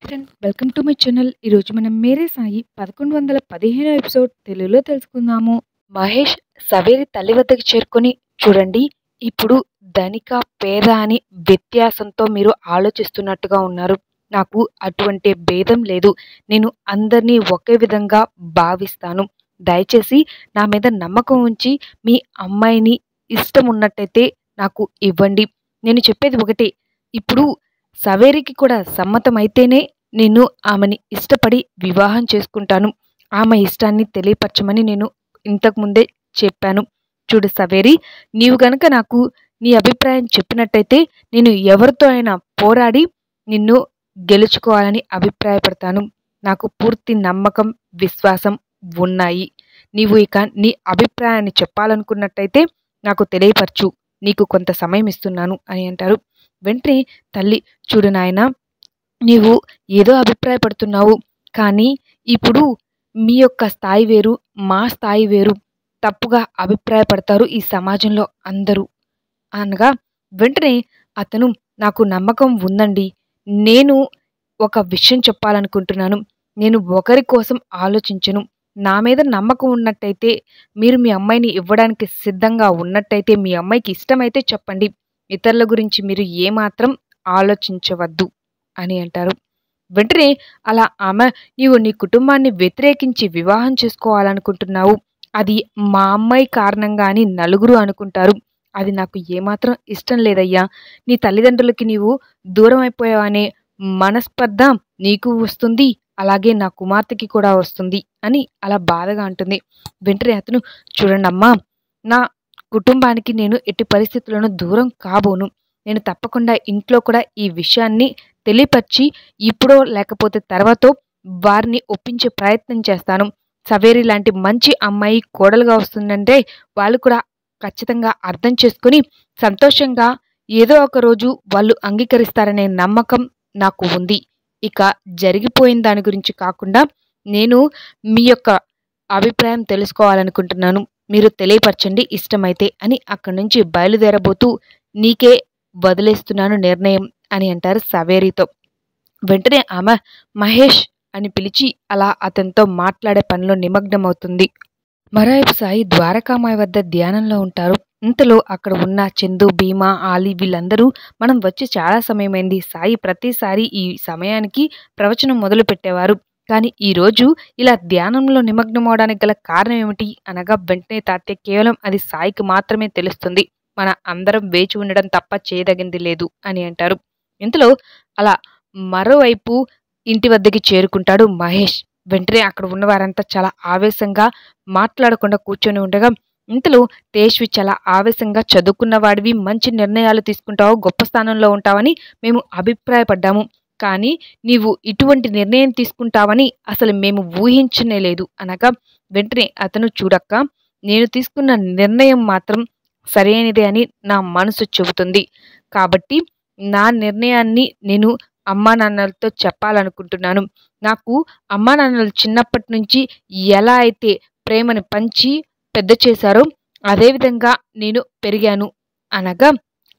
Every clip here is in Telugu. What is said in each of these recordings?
Friend, welcome to my channel. ఈరోజు మనం మేరే సాయి 1115 ఎపిసోడ్ తెలుగులో తెలుసుకుందాము. మహేష్ సవేరి తల్లి వద్దకు చేరుకొని, చూడండి, ఇప్పుడు ధనిక పేద అని వ్యత్యాసంతో మీరు ఆలోచిస్తున్నట్టుగా ఉన్నారు. నాకు అటువంటి భేదం లేదు. నేను అందరినీ ఒకే విధంగా భావిస్తాను. దయచేసి నా మీద నమ్మకం ఉంచి మీ అమ్మాయిని ఇష్టం ఉన్నట్టయితే నాకు ఇవ్వండి. నేను చెప్పేది ఒకటే, ఇప్పుడు సవేరికి కూడా సమ్మతమైతేనే నేను ఆమెని ఇష్టపడి వివాహం చేసుకుంటాను. ఆమె ఇష్టాన్ని తెలియపరచమని నేను ఇంతకుముందే చెప్పాను. చూడు సవేరి, నీవు గనక నాకు నీ అభిప్రాయం చెప్పినట్టయితే నేను ఎవరితో అయినా పోరాడి నిన్ను గెలుచుకోవాలని అభిప్రాయపడతాను. నాకు పూర్తి నమ్మకం, విశ్వాసం ఉన్నాయి. నీవు ఇక నీ అభిప్రాయాన్ని చెప్పాలనుకున్నట్టయితే నాకు తెలియపరచు. నీకు కొంత సమయం ఇస్తున్నాను అని అంటారు. వెంటనే తల్లి, చూడు నాయనా, నీవు ఏదో అభిప్రాయపడుతున్నావు, కానీ ఇప్పుడు మీ యొక్క స్థాయి వేరు, మా స్థాయి వేరు. తప్పుగా అభిప్రాయపడతారు ఈ సమాజంలో అందరూ అనగా, వెంటనే అతను, నాకు నమ్మకం ఉందండి. నేను ఒక విషయం చెప్పాలనుకుంటున్నాను. నేను ఒకరి కోసం ఆలోచించను. నా మీద నమ్మకం ఉన్నట్టయితే, మీరు మీ అమ్మాయిని ఇవ్వడానికి సిద్ధంగా ఉన్నట్టయితే, మీ అమ్మాయికి ఇష్టమైతే చెప్పండి. ఇతరుల గురించి మీరు ఏమాత్రం ఆలోచించవద్దు అని అంటారు. వెంటనే అలా ఆమె, నీవు నీ కుటుంబాన్ని వ్యతిరేకించి వివాహం చేసుకోవాలనుకుంటున్నావు, అది మా అమ్మాయి కారణంగా అని నలుగురు అనుకుంటారు. అది నాకు ఏమాత్రం ఇష్టం లేదయ్యా. నీ తల్లిదండ్రులకి నీవు దూరం అయిపోయావనే మనస్పర్ధ నీకు వస్తుంది, అలాగే నా కుమార్తెకి కూడా వస్తుంది అని అలా బాధగా అంటుంది. వెంటనే అతను, చూడండమ్మా, నా కుటుంబానికి నేను ఎట్టి పరిస్థితుల్లోనూ దూరం కాబోను. నేను తప్పకుండా ఇంట్లో కూడా ఈ విషయాన్ని తెలియపరిచి ఇప్పుడో లేకపోతే తర్వాతో వారిని ఒప్పించే ప్రయత్నం చేస్తాను. సవేరి లాంటి మంచి అమ్మాయి కోడలుగా వస్తుందంటే వాళ్ళు కూడా ఖచ్చితంగా అర్థం చేసుకుని సంతోషంగా ఏదో ఒక రోజు వాళ్ళు అంగీకరిస్తారనే నమ్మకం నాకు ఉంది. ఇక జరిగిపోయిన దాని గురించి కాకుండా నేను మీ యొక్క అభిప్రాయం తెలుసుకోవాలనుకుంటున్నాను. మీరు తెలియపరచండి ఇష్టమైతే అని అక్కడి నుంచి బయలుదేరబోతూ, నీకే వదిలేస్తున్నాను నిర్ణయం అని అంటారు సవేరితో. వెంటనే ఆమె మహేష్ అని పిలిచి అలా అతనితో మాట్లాడే పనిలో నిమగ్నమవుతుంది. మరోవైపు సాయి ద్వారకామాయి వద్ద ధ్యానంలో ఉంటారు. ఇంతలో అక్కడ ఉన్న చందు, భీమా, ఆలి వీళ్ళందరూ, మనం వచ్చి చాలా సమయమైంది. సాయి ప్రతిసారి ఈ సమయానికి ప్రవచనం మొదలు పెట్టేవారు, కానీ ఈరోజు ఇలా ధ్యానంలో నిమగ్నమవడానికి గల కారణం ఏమిటి అనగా, వెంటనే తాత్య, కేవలం అది సాయికి మాత్రమే తెలుస్తుంది. మన అందరం వేచి ఉండడం తప్ప చేయదగింది లేదు అని అంటారు. ఇంతలో అలా మరోవైపు ఇంటి వద్దకి చేరుకుంటాడు మహేష్. వెంటనే అక్కడ ఉన్నవారంతా చాలా ఆవేశంగా మాట్లాడకుండా కూర్చొని ఉండగా, ఇంతలో తేజ్వి చాలా ఆవేశంగా, చదువుకున్నవాడివి, మంచి నిర్ణయాలు తీసుకుంటావు, గొప్ప స్థానంలో ఉంటావని మేము అభిప్రాయపడ్డాము, కానీ నీవు ఇటువంటి నిర్ణయం తీసుకుంటావని అసలు మేము ఊహించనే లేదు అనగా, వెంటనే అతను, చూడక్క, నేను తీసుకున్న నిర్ణయం మాత్రం సరైనదే అని నా మనసు చెబుతుంది. కాబట్టి నా నిర్ణయాన్ని నేను అమ్మా నాన్నలతో చెప్పాలనుకుంటున్నాను. నాకు అమ్మా నాన్నలు చిన్నప్పటి నుంచి ఎలా అయితే ప్రేమను పంచి పెద్ద చేశారో అదేవిధంగా నేను పెరిగాను అనగా,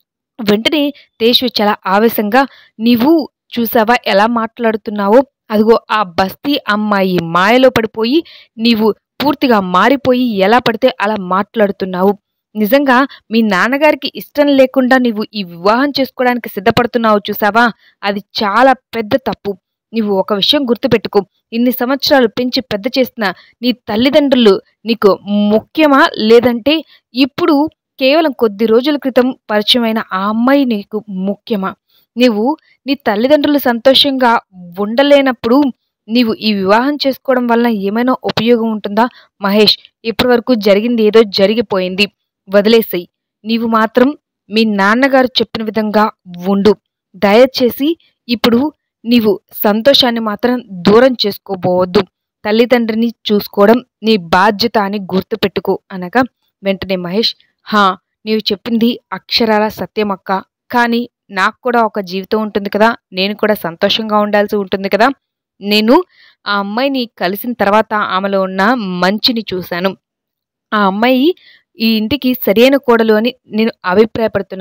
వెంటనే తేజ్వి చాలా ఆవేశంగా, నీవు చూసావా ఎలా మాట్లాడుతున్నావో, అదిగో ఆ బస్తీ అమ్మాయి మాయలో పడిపోయి నీవు పూర్తిగా మారిపోయి ఎలా పడితే అలా మాట్లాడుతున్నావు. నిజంగా మీ నాన్నగారికి ఇష్టం లేకుండా నీవు ఈ వివాహం చేసుకోవడానికి సిద్ధపడుతున్నావు చూసావా, అది చాలా పెద్ద తప్పు. నీవు ఒక విషయం గుర్తుపెట్టుకో, ఇన్ని సంవత్సరాలు పెంచి పెద్ద చేసిన నీ తల్లిదండ్రులు నీకు ముఖ్యమా, లేదంటే ఇప్పుడు కేవలం కొద్ది రోజుల క్రితం పరిచయమైన ఆ అమ్మాయి నీకు ముఖ్యమా? నీవు నీ తల్లిదండ్రులు సంతోషంగా ఉండలేనప్పుడు నీవు ఈ వివాహం చేసుకోవడం వల్ల ఏమైనా ఉపయోగం ఉంటుందా? మహేష్, ఇప్పటి వరకు జరిగింది ఏదో జరిగిపోయింది, వదిలేసేయి. నీవు మాత్రం మీ నాన్నగారు చెప్పిన విధంగా ఉండు. దయచేసి ఇప్పుడు నీవు సంతోషాన్ని మాత్రం దూరం చేసుకోబోవద్దు. తల్లిదండ్రిని చూసుకోవడం నీ బాధ్యత అని గుర్తుపెట్టుకో అనగా, వెంటనే మహేష్, నీవు చెప్పింది అక్షరాల సత్యమక్క, కానీ నాకు కూడా ఒక జీవితం ఉంటుంది కదా, నేను కూడా సంతోషంగా ఉండాల్సి ఉంటుంది కదా. నేను ఆ అమ్మాయిని కలిసిన తర్వాత ఆమెలో ఉన్న మంచిని చూశాను. ఆ అమ్మాయి ఈ ఇంటికి సరైన కోడలు అని నేను అభిప్రాయపడుతున్నాను.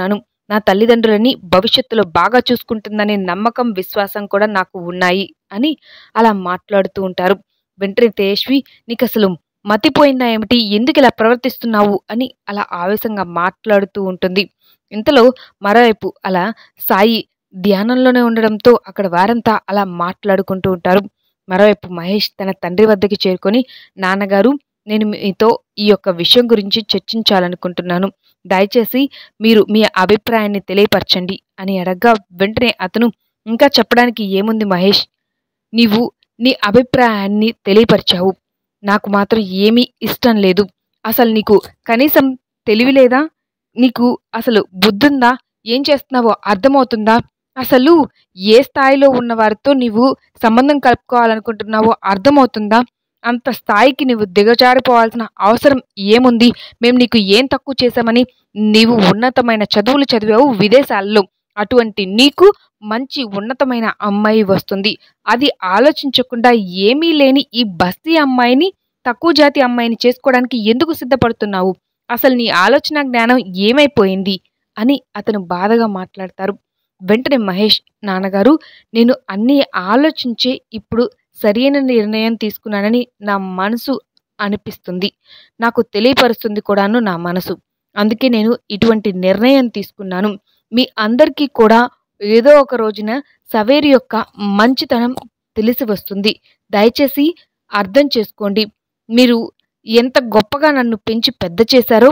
నా తల్లిదండ్రులని భవిష్యత్తులో బాగా చూసుకుంటుందనే నమ్మకం, విశ్వాసం కూడా నాకు ఉన్నాయి అని అలా మాట్లాడుతూ ఉంటారు. వెంటనే తేజస్వి, నీకసలు మతిపోయిందా ఏమిటి? ఎందుకు ఇలా ప్రవర్తిస్తున్నావు అని అలా ఆవేశంగా మాట్లాడుతూ ఉంటుంది. ఇంతలో మరోవైపు అలా సాయి ధ్యానంలోనే ఉండడంతో అక్కడ వారంతా అలా మాట్లాడుకుంటూ ఉంటారు. మరోవైపు మహేష్ తన తండ్రి వద్దకి చేరుకొని, నాన్నగారు, నేను మీతో ఈ యొక్క విషయం గురించి చర్చించాలనుకుంటున్నాను. దయచేసి మీరు మీ అభిప్రాయాన్ని తెలియపరచండి అని అడగ్గా వెంటనే అతను, ఇంకా చెప్పడానికి ఏముంది మహేష్, నీవు నీ అభిప్రాయాన్ని తెలియపరిచావు. నాకు మాత్రం ఏమీ ఇష్టం లేదు. అసలు నీకు కనీసం తెలివి లేదా? నీకు అసలు బుద్ధుందా? ఏం చేస్తున్నావో అర్థమవుతుందా? అసలు ఏ స్థాయిలో ఉన్నవారితో నీవు సంబంధం కలుపుకోవాలనుకుంటున్నావో అర్థమవుతుందా? అంత స్థాయికి నువ్వు దిగజారిపోవాల్సిన అవసరం ఏముంది? మేము నీకు ఏం తక్కువ చేశామని? నీవు ఉన్నతమైన చదువులు చదివావు విదేశాల్లో. అటువంటి నీకు మంచి ఉన్నతమైన అమ్మాయి వస్తుంది. అది ఆలోచించకుండా ఏమీ లేని ఈ బస్తీ అమ్మాయిని, తక్కువ జాతి అమ్మాయిని చేసుకోవడానికి ఎందుకు సిద్ధపడుతున్నావు? అసలు నీ ఆలోచన జ్ఞానం ఏమైపోయింది అని అతను బాధగా మాట్లాడతారు. వెంటనే మహేష్, నాన్నగారు, నేను అన్నీ ఆలోచించే ఇప్పుడు సరైన నిర్ణయం తీసుకున్నానని నా మనసు అనిపిస్తుంది. నాకు తెలియపరుస్తుంది కూడాను నా మనసు. అందుకే నేను ఇటువంటి నిర్ణయం తీసుకున్నాను. మీ అందరికీ కూడా ఏదో ఒక రోజున సవేరి యొక్క మంచితనం తెలిసి వస్తుంది. దయచేసి అర్థం చేసుకోండి. మీరు ఎంత గొప్పగా నన్ను పెంచి పెద్ద చేశారో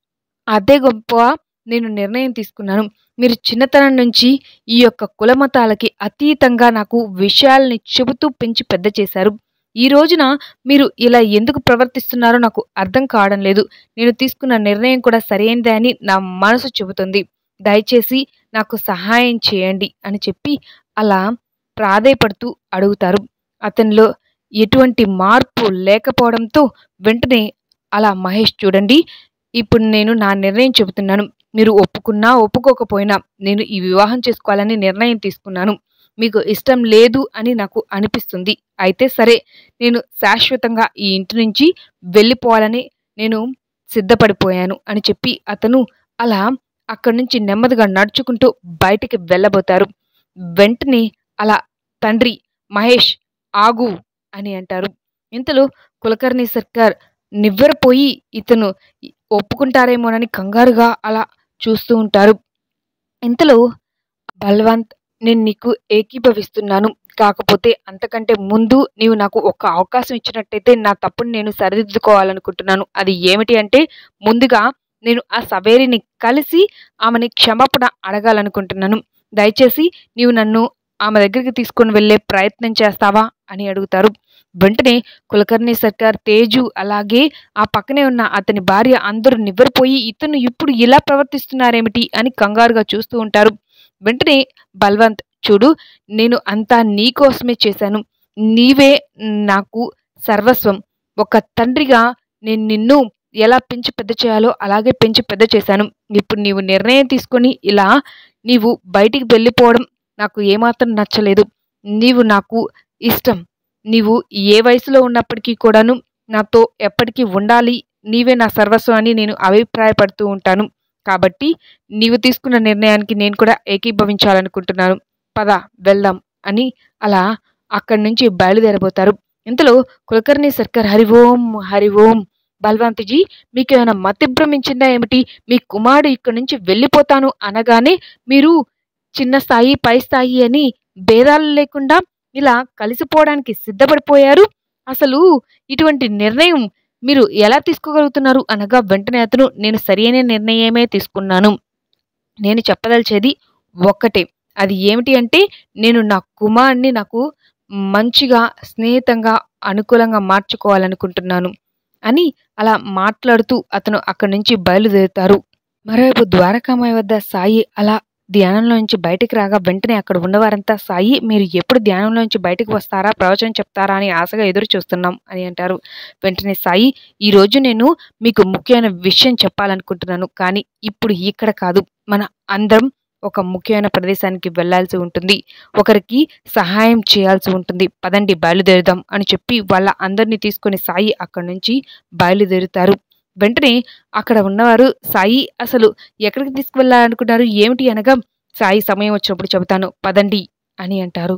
అదే గొప్పగా నేను నిర్ణయం తీసుకున్నాను. మీరు చిన్నతనం నుంచి ఈ యొక్క కులమతాలకి అతీతంగా నాకు విషయాల్ని చెబుతూ పెంచి పెద్ద చేశారు. ఈ రోజున మీరు ఇలా ఎందుకు ప్రవర్తిస్తున్నారో నాకు అర్థం కావడం లేదు. నేను తీసుకున్న నిర్ణయం కూడా సరైనదే అని నా మనసు చెబుతుంది. దయచేసి నాకు సహాయం చేయండి అని చెప్పి అలా ప్రాధేయపడుతూ అడుగుతారు. అతనిలో ఎటువంటి మార్పు లేకపోవడంతో వెంటనే అలా మహేష్, చూడండి, ఇప్పుడు నేను నా నిర్ణయం చెబుతున్నాను. మీరు ఒప్పుకున్నా ఒప్పుకోకపోయినా నేను ఈ వివాహం చేసుకోవాలని నిర్ణయం తీసుకున్నాను. మీకు ఇష్టం లేదు అని నాకు అనిపిస్తుంది. అయితే సరే, నేను శాశ్వతంగా ఈ ఇంటి నుంచి వెళ్ళిపోవాలని నేను సిద్ధపడిపోయాను అని చెప్పి అతను అలా అక్కడి నుంచి నెమ్మదిగా నడుచుకుంటూ బయటికి వెళ్ళబోతారు. వెంటనే అలా తండ్రి, మహేష్ ఆగు అని అంటారు. ఇంతలో కులకర్ణి సర్కార్ నివ్వెరపోయి ఇతను ఒప్పుకుంటారేమోనని కంగారుగా అలా చూస్తూ ఉంటారు. ఇంతలో బల్వంత్, నేను నీకు ఏకీభవిస్తున్నాను. కాకపోతే అంతకంటే ముందు నీవు నాకు ఒక అవకాశం ఇచ్చినట్టయితే నా తప్పుని నేను సరిదిద్దుకోవాలనుకుంటున్నాను. అది ఏమిటి అంటే, ముందుగా నేను ఆ సవేరిని కలిసి ఆమెని క్షమాపణ అడగాలనుకుంటున్నాను. దయచేసి నీవు నన్ను ఆమె దగ్గరికి తీసుకొని వెళ్ళే ప్రయత్నం చేస్తావా అని అడుగుతారు. వెంటనే కులకర్ణి సర్కార్, తేజు, అలాగే ఆ పక్కనే ఉన్న అతని భార్య అందరూ నివ్వెరపోయి ఇతను ఇప్పుడు ఇలా ప్రవర్తిస్తున్నారేమిటి అని కంగారుగా చూస్తూ ఉంటారు. వెంటనే బల్వంత్, చూడు, నేను అంతా నీకోసమే చేశాను. నీవే నాకు సర్వస్వం. ఒక తండ్రిగా నేను నిన్ను ఎలా పెంచి పెద్ద చేయాలో అలాగే పెంచి పెద్ద చేశాను. ఇప్పుడు నీవు నిర్ణయం తీసుకొని ఇలా నీవు బయటికి వెళ్ళిపోవడం నాకు ఏమాత్రం నచ్చలేదు. నీవు నాకు ఇష్టం. నీవు ఏ వయసులో ఉన్నప్పటికీ కూడాను నాతో ఎప్పటికీ ఉండాలి. నీవే నా సర్వస్వం అని నేను అభిప్రాయపడుతూ ఉంటాను. కాబట్టి నీవు తీసుకున్న నిర్ణయానికి నేను కూడా ఏకీభవించాలనుకుంటున్నాను. పద వెళ్దాం అని అలా అక్కడి నుంచి బయలుదేరబోతారు. ఇంతలో కులకర్ణి సర్కార్, హరి ఓం హరి ఓం, బల్వంత్జీ, మీకు ఏమైనా మతిభ్రమించిందా ఏమిటి? మీ కుమారుడు ఇక్కడి నుంచి వెళ్ళిపోతాను అనగానే మీరు చిన్న స్థాయి, పై స్థాయి అని భేదాలు లేకుండా ఇలా కలిసిపోవడానికి సిద్ధపడిపోయారు. అసలు ఇటువంటి నిర్ణయం మీరు ఎలా తీసుకోగలుగుతున్నారు అనగా వెంటనే అతను, నేను సరైన నిర్ణయమే తీసుకున్నాను. నేను చెప్పదలిచేది ఒక్కటే. అది ఏమిటి అంటే, నేను నా కుమారుణ్ణి నాకు మంచిగా, స్నేహితంగా, అనుకూలంగా మార్చుకోవాలనుకుంటున్నాను అని అలా మాట్లాడుతూ అతను అక్కడి నుంచి బయలుదేరుతారు. మరోవైపు ద్వారకామాయి వద్ద సాయి అలా ధ్యానంలో నుంచి బయటికి రాగా వెంటనే అక్కడ ఉన్నవారంతా, సాయి, మీరు ఎప్పుడు ధ్యానంలో నుంచి బయటకు వస్తారా, ప్రవచనం చెప్తారా అని ఆశగా ఎదురు చూస్తున్నాం అని అంటారు. వెంటనే సాయి, ఈరోజు నేను మీకు ముఖ్యమైన విషయం చెప్పాలనుకుంటున్నాను. కానీ ఇప్పుడు ఇక్కడ కాదు. మన అందరం ఒక ముఖ్యమైన ప్రదేశానికి వెళ్లాల్సి ఉంటుంది. ఒకరికి సహాయం చేయాల్సి ఉంటుంది. పదండి బయలుదేరుదాం అని చెప్పి వాళ్ళ అందరినీ తీసుకొని సాయి అక్కడి నుంచి బయలుదేరుతారు. వెంటనే అక్కడ ఉన్నవారు సాయి అసలు ఎక్కడికి తీసుకువెళ్ళాలనుకున్నారు ఏమిటి అనగా, సాయి సమయం వచ్చినప్పుడు చెబుతాను పదండి అని అంటారు.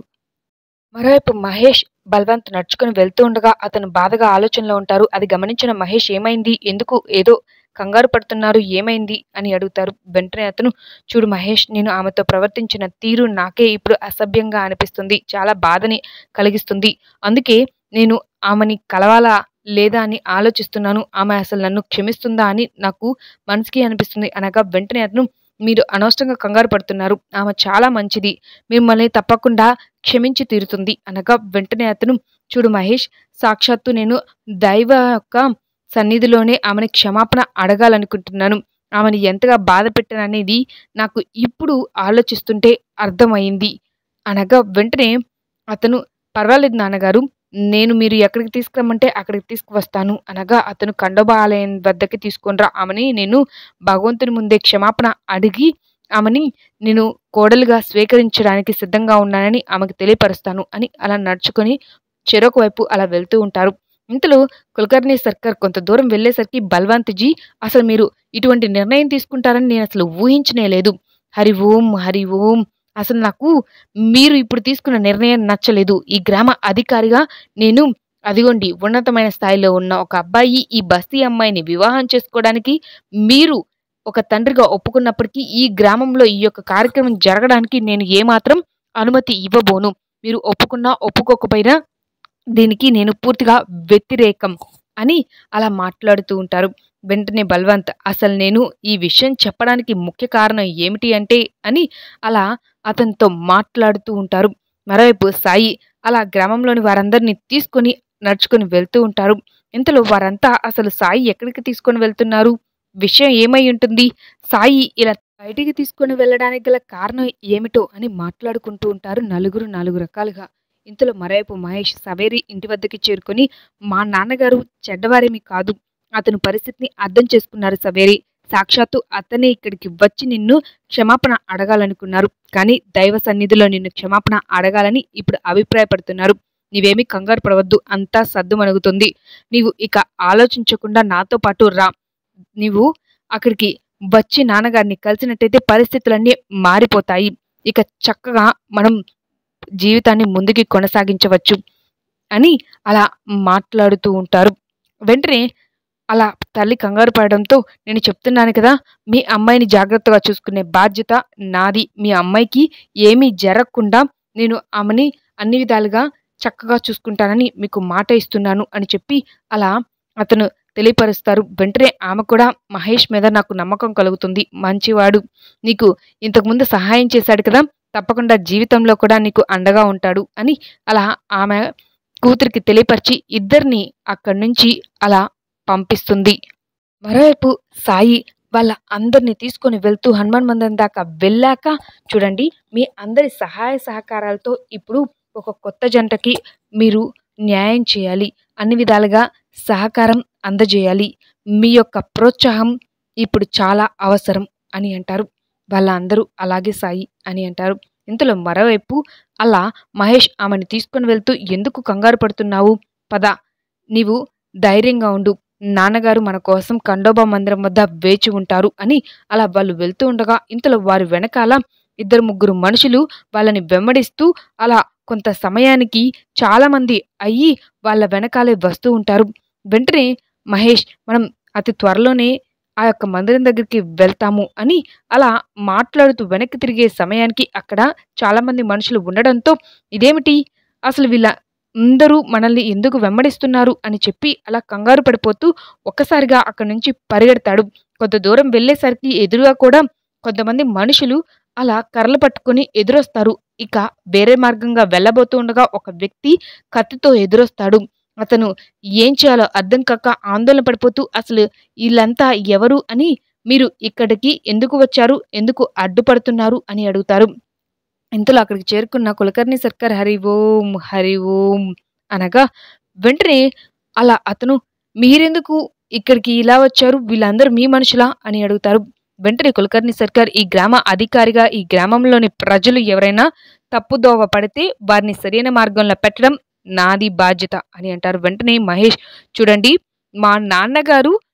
మరోవైపు మహేష్, బల్వంత్ నడుచుకుని వెళ్తూ ఉండగా అతను బాధగా ఆలోచనలో ఉంటారు. అది గమనించిన మహేష్ ఏమైంది? ఎందుకు ఏదో కంగారు పడుతున్నారు? ఏమైంది? అని అడుగుతారు. వెంటనే అతను, చూడు మహేష్, నేను ఆమెతో ప్రవర్తించిన తీరు నాకే ఇప్పుడు అసభ్యంగా అనిపిస్తుంది. చాలా బాధని కలిగిస్తుంది. అందుకే నేను ఆమెని కలవాలా లేదా అని ఆలోచిస్తున్నాను. ఆమె అసలు నన్ను క్షమిస్తుందా అని నాకు మనసుకి అనిపిస్తుంది అనగా, వెంటనే అతను, మీరు అనవసరంగా కంగారు పడుతున్నారు. ఆమె చాలా మంచిది. మిమ్మల్ని తప్పకుండా క్షమించి తీరుతుంది అనగా, వెంటనే అతను, చూడు మహేష్, సాక్షాత్తు నేను దైవ యొక్క సన్నిధిలోనే ఆమెని క్షమాపణ అడగాలనుకుంటున్నాను. ఆమెను ఎంతగా బాధ పెట్టాననేది నాకు ఇప్పుడు ఆలోచిస్తుంటే అర్థమైంది అనగా, వెంటనే అతను, పర్వాలేదు నాన్నగారు, నేను మీరు ఎక్కడికి తీసుకురమ్మంటే అక్కడికి తీసుకువస్తాను అనగా, అతను ఖండోబా ఆలయం వద్దకి తీసుకొని రా, ఆమెని నేను భగవంతుని ముందే క్షమాపణ అడిగి ఆమెని నేను కోడలుగా స్వీకరించడానికి సిద్ధంగా ఉన్నానని ఆమెకు తెలియపరుస్తాను అని అలా నడుచుకొని చెరొక వైపు అలా వెళ్తూ ఉంటారు. ఇంతలో కులకర్ణి సర్కార్ కొంత దూరం వెళ్ళేసరికి, బల్వంత్జీ, అసలు మీరు ఇటువంటి నిర్ణయం తీసుకుంటారని నేను అసలు ఊహించనే లేదు. హరి ఓం, హరి ఓం. అసలు నాకు మీరు ఇప్పుడు తీసుకున్న నిర్ణయం నచ్చలేదు. ఈ గ్రామ అధికారిగా నేను, అదిగోండి ఉన్నతమైన స్థాయిలో ఉన్న ఒక అబ్బాయి ఈ బస్తీ అమ్మాయిని వివాహం చేసుకోవడానికి మీరు ఒక తండ్రిగా ఒప్పుకున్నప్పటికీ ఈ గ్రామంలో ఈ యొక్క కార్యక్రమం జరగడానికి నేను ఏమాత్రం అనుమతి ఇవ్వబోను. మీరు ఒప్పుకున్నా ఒప్పుకోకపోయినా దీనికి నేను పూర్తిగా వ్యతిరేకం అని అలా మాట్లాడుతూ ఉంటారు. వెంటనే బల్వంత్, అసలు నేను ఈ విషయం చెప్పడానికి ముఖ్య కారణం ఏమిటి అంటే అని అలా అతనితో మాట్లాడుతూ ఉంటారు. మరోవైపు సాయి అలా గ్రామంలోని వారందరినీ తీసుకొని నడుచుకొని వెళ్తూ ఉంటారు. ఇంతలో వారంతా అసలు సాయి ఎక్కడికి తీసుకొని వెళ్తున్నారు, విషయం ఏమై ఉంటుంది, సాయి ఇలా బయటికి తీసుకొని వెళ్ళడానికి గల కారణం ఏమిటో అని మాట్లాడుకుంటూ ఉంటారు నాలుగు రకాలుగా. ఇంతలో మరోవైపు మహేష్ సవేరి ఇంటి వద్దకి చేరుకొని, మా నాన్నగారు చెడ్డవారేమీ కాదు, అతని పరిస్థితిని అర్థం చేసుకున్నారు సవేరి. సాక్షాత్తు అతనే ఇక్కడికి వచ్చి నిన్ను క్షమాపణ అడగాలనుకున్నారు. కానీ దైవ సన్నిధిలో నిన్ను క్షమాపణ అడగాలని ఇప్పుడు అభిప్రాయపడుతున్నారు. నీవేమీ కంగారు పడవద్దు, అంతా సద్దుమణుగుతుంది. నీవు ఇక ఆలోచించకుండా నాతో పాటు రా. నీవు అక్కడికి వచ్చి నాన్నగారిని కలిసినట్టయితే పరిస్థితులన్నీ మారిపోతాయి. ఇక చక్కగా మనం జీవితాన్ని ముందుకి కొనసాగించవచ్చు అని అలా మాట్లాడుతూ ఉంటారు. వెంటనే అలా తల్లి కంగారు పడడంతో, నేను చెప్తున్నాను కదా, మీ అమ్మాయిని జాగ్రత్తగా చూసుకునే బాధ్యత నాది. మీ అమ్మాయికి ఏమీ జరగకుండా నేను ఆమెని అన్ని విధాలుగా చక్కగా చూసుకుంటానని మీకు మాట ఇస్తున్నాను అని చెప్పి అలా అతను తెలియపరుస్తారు. వెంటనే ఆమె కూడా, మహేష్ మీద నాకు నమ్మకం కలుగుతుంది, మంచివాడు, నీకు ఇంతకుముందు సహాయం చేశాడు కదా, తప్పకుండా జీవితంలో కూడా నీకు అండగా ఉంటాడు అని అలా ఆమె కూతురికి తెలియపరిచి ఇద్దరిని అక్కడి నుంచి అలా పంపిస్తుంది. మరోవైపు సాయి వాళ్ళ అందరినీ తీసుకొని వెళ్తూ హనుమాన్ మందిరం దాకా వెళ్ళాక, చూడండి, మీ అందరి సహాయ సహకారాలతో ఇప్పుడు ఒక కొత్త జంటకి మీరు న్యాయం చేయాలి, అన్ని విధాలుగా సహకారం అందజేయాలి, మీ యొక్క ప్రోత్సాహం ఇప్పుడు చాలా అవసరం అని అంటారు. వాళ్ళ అందరూ అలాగే సాయి అని అంటారు. ఇంతలో మరోవైపు అలా మహేష్ ఆమెను తీసుకొని వెళ్తూ, ఎందుకు కంగారు పడుతున్నావు, పద, నీవు ధైర్యంగా ఉండు, నాన్నగారు మన కోసం ఖండోబా మందిరం వద్ద వేచి ఉంటారు అని అలా వాళ్ళు వెళ్తూ ఉండగా, ఇంతలో వారి వెనకాల 2-3 మనుషులు వాళ్ళని వెంబడిస్తూ అలా కొంత సమయానికి చాలా మంది అయ్యి వాళ్ళ వెనకాలే వస్తూ ఉంటారు. వెంటనే మహేష్, మనం అతి త్వరలోనే ఆ యొక్క మందిరం దగ్గరికి వెళ్తాము అని అలా మాట్లాడుతూ వెనక్కి తిరిగే సమయానికి అక్కడ చాలా మంది మనుషులు ఉండడంతో, ఇదేమిటి, అసలు వీళ్ళ అందరూ మనల్ని ఎందుకు వెంబడిస్తున్నారు అని చెప్పి అలా కంగారు పడిపోతూ ఒక్కసారిగా అక్కడి నుంచి పరిగెడతాడు. కొంత దూరం వెళ్ళేసరికి ఎదురుగా కూడా కొంతమంది మనుషులు అలా కర్రలు పట్టుకొని ఎదురొస్తారు. ఇక వేరే మార్గంగా వెళ్ళబోతూ ఉండగా ఒక వ్యక్తి కత్తితో ఎదురొస్తాడు. అతను ఏం చేయాలో అర్థం కాక ఆందోళన పడిపోతూ, అసలు వీళ్ళంతా ఎవరు అని, మీరు ఇక్కడికి ఎందుకు వచ్చారు, ఎందుకు అడ్డుపడుతున్నారు అని అడుగుతారు. ఇంతలో అక్కడికి చేరుకున్న కులకర్ణి సర్కార్ హరి ఓం, హరి ఓం అనగా, వెంటనే అలా అతను, మీరెందుకు ఇక్కడికి ఇలా వచ్చారు, వీళ్ళందరూ మీ మనుషులా అని అడుగుతారు. వెంటనే కులకర్ణి సర్కార్, ఈ గ్రామ అధికారిగా ఈ గ్రామంలోని ప్రజలు ఎవరైనా తప్పుదోవ పడితే వారిని సరైన మార్గంలో పెట్టడం నాది బాధ్యత అని అంటారు. వెంటనే మహేష్, చూడండి, మా నాన్నగారు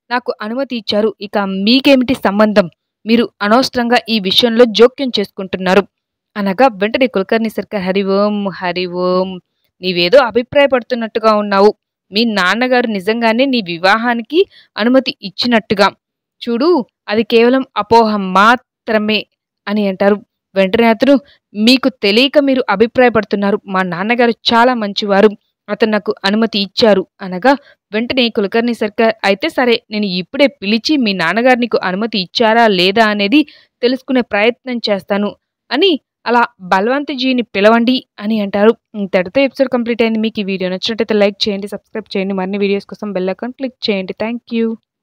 నాకు అనుమతి ఇచ్చారు. ఇక మీకేమిటి సంబంధం? మీరు అనవసరంగా ఈ విషయంలో జోక్యం చేసుకుంటున్నారు అనగా వెంటనే కులకర్ణి సర్కార్ హరి ఓం హరి ఓం నీవేదో అభిప్రాయపడుతున్నట్టుగా ఉన్నావు. మీ నాన్నగారు నిజంగానే నీ వివాహానికి అనుమతి ఇచ్చినట్టుగా. చూడు అది కేవలం అపోహ మాత్రమే అని అంటారు. వెంటనే అతను మీకు తెలియక మీరు అభిప్రాయపడుతున్నారు. మా నాన్నగారు చాలా మంచివారు. అతను నాకు అనుమతి ఇచ్చారు అనగా వెంటనే కులకర్ణి సర్కార్ అయితే సరే నేను ఇప్పుడే పిలిచి మీ నాన్నగారు నీకు అనుమతి ఇచ్చారా లేదా అనేది తెలుసుకునే ప్రయత్నం చేస్తాను అని అలా బలవంతజీని పిలవండి అని అంటారు. ఇంతటితో ఎపిసోడ్ కంప్లీట్ అయింది. మీకు ఈ వీడియో నచ్చినట్టయితే లైక్ చేయండి, సబ్స్క్రైబ్ చేయండి. మరిన్ని వీడియోస్ కోసం బెల్ ఐకాన్ క్లిక్ చేయండి. Thank you.